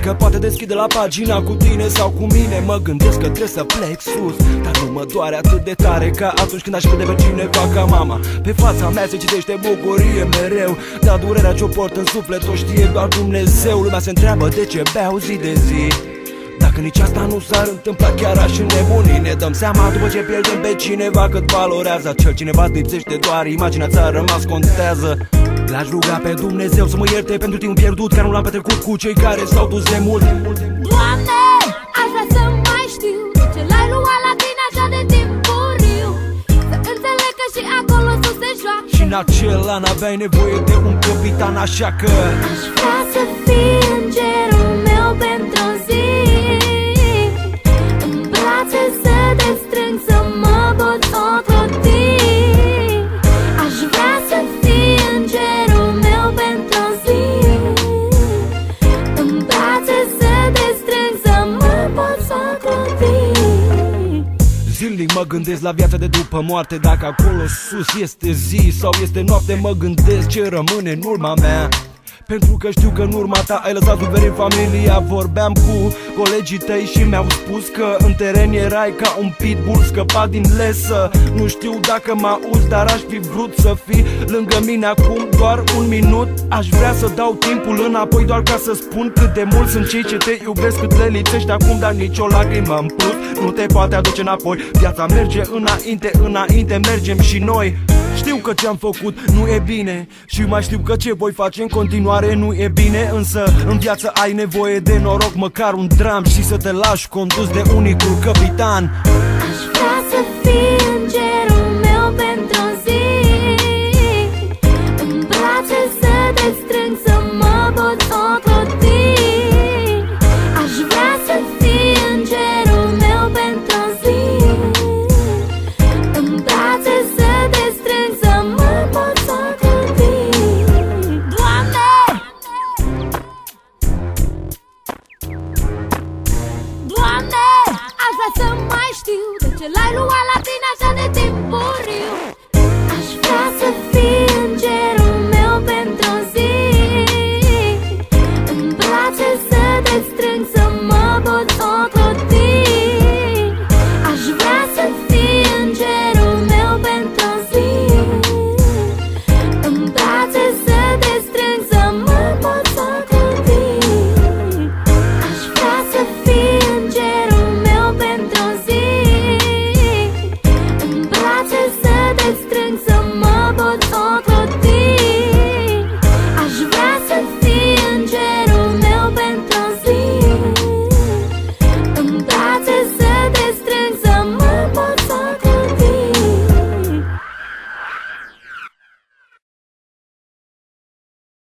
Că poate deschide la pagina cu tine sau cu mine. Mă gândesc că trebuie să plec sus, dar nu mă doare atât de tare ca atunci când aș vede pe cineva ca mama. Pe fața mea se citește bucurie mereu, dar durerea ce-o port în suflet o știe doar Dumnezeu. Lumea se întreabă de ce beau zi de zi. Dacă nici asta nu s-ar întâmpla, chiar aș înnebuni. Ne dăm seama după ce pierdem pe cineva cât valorează acel cineva. Lipsește doar imaginea, ți-a rămas, contează. L-aș ruga pe Dumnezeu să mă ierte pentru timpul pierdut, care nu l-am petrecut cu cei care s-au dus de mult. Doamne, aș vrea să mai știu de ce l-ai luat la tine așa de timpuriu. Să înțeleg că și acolo sus se joacă, și în acel an aveai nevoie de un capitan, așa că aș vrea să fii îngerul meu pentru o zi. În brațe să te strâng, să mă pot ocroti. Aș vrea să fii îngerul meu pentru o zi. În brațe să te strâng, să mă pot ocroti. zilnic mă gândesc la viața de după moarte. Dacă acolo sus este zi sau este noapte, mă gândesc ce rămâne în urma mea. Pentru că știu că în urma ta ai lăsat suferi în familia. Vorbeam cu colegii tăi și mi-au spus că în teren erai ca un pitbull scăpat din lesă. Nu știu dacă mă auzi, dar aș fi vrut să fii lângă mine acum doar un minut. Aș vrea să dau timpul înapoi doar ca să spun cât de mult sunt cei ce te iubesc, cât le lipsești acum, dar nicio lacrimă în plus nu te poate aduce înapoi. Viața merge înainte, înainte mergem și noi. Știu că ce-am făcut nu e bine și mai știu că ce voi face în continuare nu e bine. Însă în viață ai nevoie de noroc, măcar un dram, și să te lași condus de unicul capitan. Aș vrea să fii